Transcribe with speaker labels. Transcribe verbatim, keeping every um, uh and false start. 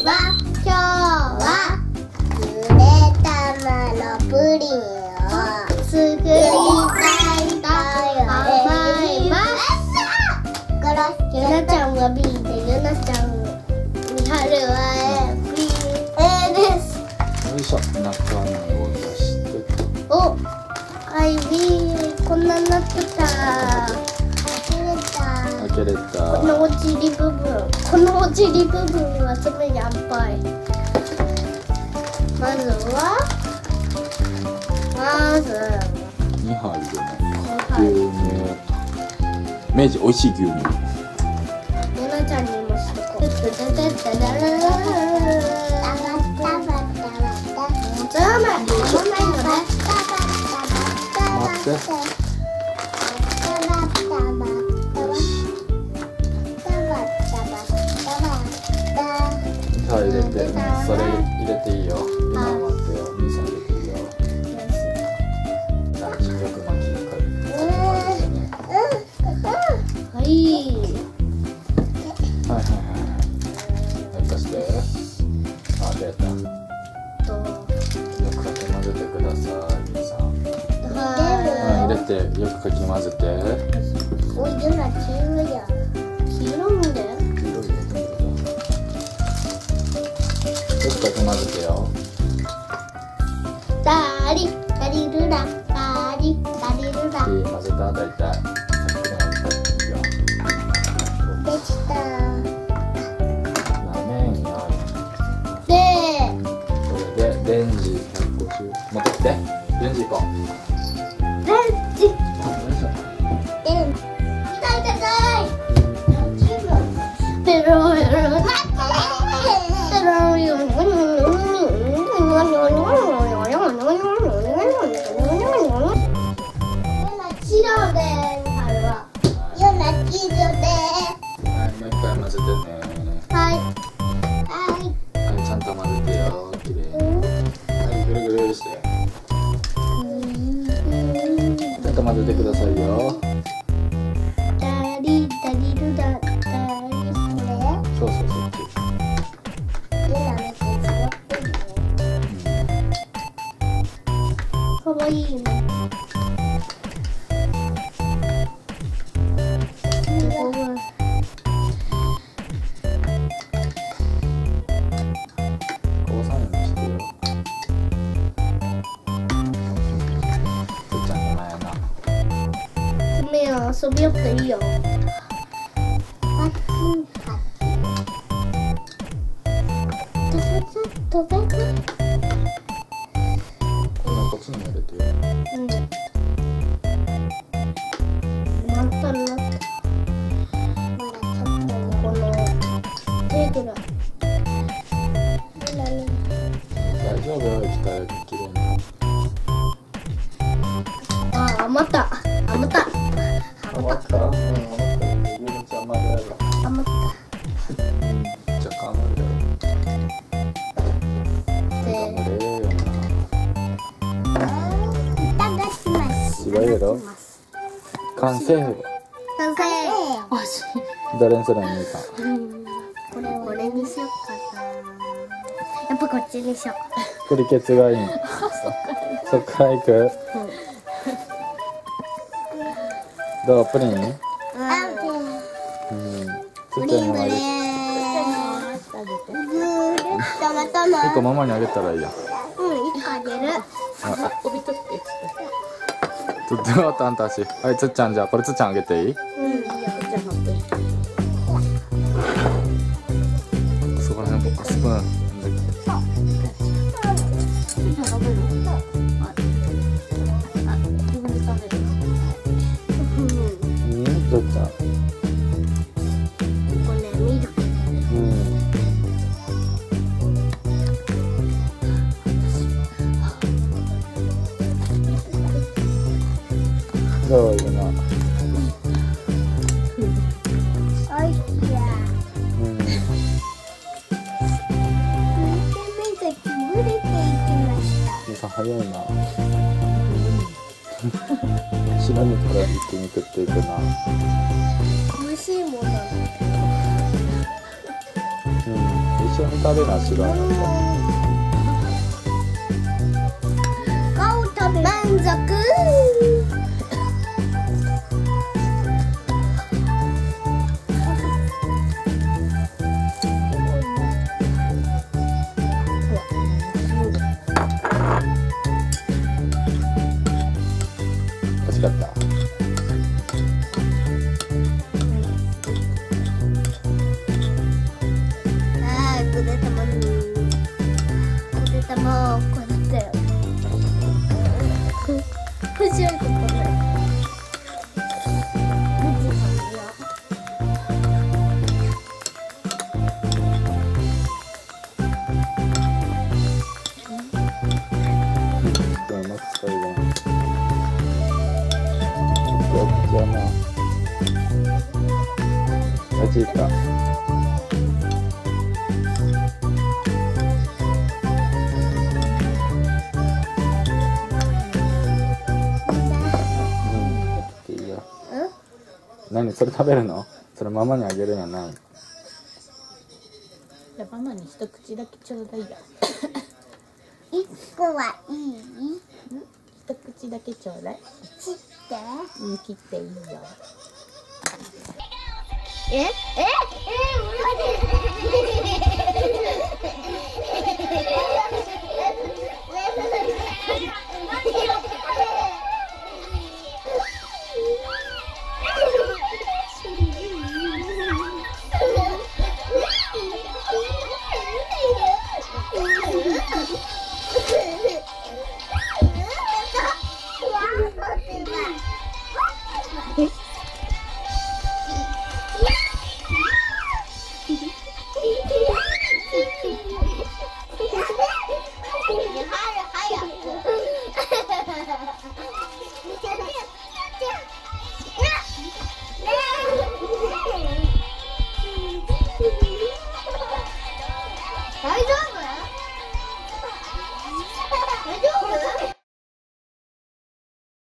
Speaker 1: は今日はゆでたまのプリンを作りたいと思います。ゆなちゃんが B で、ゆなちゃん、みはるは A、B、A です。
Speaker 2: よいしょ、中身を出して
Speaker 1: お、はい、B、こんなになってた。
Speaker 2: 開けれた。
Speaker 1: このおちり部分、このおちり部分はすごいやっぱい。まずは、まず
Speaker 2: にはいでね、牛乳、明治おいしい牛乳。
Speaker 1: ゆなちゃんにもしてこう。待って。
Speaker 2: 入れて、それ入れていいよ。今待ってよ。みさん入れていいよ。じゃあよく巻きかけてね。
Speaker 1: はい。
Speaker 2: はいはいはい。寝かして。あ、出た。よくかき混ぜてください、みさん。
Speaker 1: は
Speaker 2: うん、入れて、よくかき混ぜて。
Speaker 1: おい、ゆな黄色いや。黄色いんだよ。
Speaker 2: よくかき混ぜてよ。
Speaker 1: ダリダリルラダリダリルラ。
Speaker 2: 混ぜた、だいたい。さっきの混ぜたらいいよ。
Speaker 1: できた。
Speaker 2: なめんよ。
Speaker 1: で、
Speaker 2: これでレンジひゃくごじゅう。持ってきて。レンジ行こう。
Speaker 1: レンジ。
Speaker 2: よいしょ。
Speaker 1: レンジ。痛い痛い痛い。ペロペロ。ペロよ。
Speaker 2: 混ぜてくださいよ。
Speaker 1: ダリダリルダダリこれ？
Speaker 2: そうそうそう。
Speaker 1: かわいいね。
Speaker 2: こうさんにしてよ。つっちゃんの前やな。
Speaker 1: 遊びよっていいよ。飛べた。
Speaker 2: こんなこっちにも入れてよ。
Speaker 1: うん。なったなった。この手ぐらい。
Speaker 2: 大丈夫よ、液体きれいに。
Speaker 1: あ、余った。余った。
Speaker 2: 余った。うん、余った。ゆめちゃんまでやる。
Speaker 1: 余った。
Speaker 2: じゃあ、余るよ。頑張れよな。すごいやろ。完成。
Speaker 1: 完成。
Speaker 2: どれにするの、みさん。
Speaker 1: これ、これにしよっかな。やっぱこっちにしよう。
Speaker 2: プリケツがいい。そっから行く。どう、プリン。うん。つっちゃんにもあげて。一個ママにあげたらいいや。
Speaker 1: うん、一個あげる。
Speaker 3: 帯取って。
Speaker 2: つっちゃんはたんたし。はい、つっちゃん、じゃあ、これつっちゃんあげていい。
Speaker 1: うん、いいよ。じゃあ、持って。
Speaker 2: そこら辺、スプーン。どっちゃん。
Speaker 1: これミルク。
Speaker 2: うん。どういうの。
Speaker 1: おいしいや。
Speaker 2: うん。
Speaker 1: めちゃめちゃ潰れていきました。
Speaker 2: みさん早いな。白身から一気に食っていくな。
Speaker 1: 美味しいもの。
Speaker 2: うん、一緒緒に食べな白いのと。
Speaker 1: 顔食べ満足。
Speaker 2: 美味しかった。
Speaker 1: ああ、くれたもん。くれたもん、これだよ。面白いことね。
Speaker 2: うまく使えるな。お邪魔。あっち行った。何それ食べるの？それママにあげるんやない？
Speaker 3: じゃあママに一口だけちょうだいよ。
Speaker 1: 一個はいい？
Speaker 3: 一口だけちょうだい。
Speaker 1: 切って。
Speaker 3: うん、切っていいよ。
Speaker 1: え？え？え？大丈夫？大丈夫？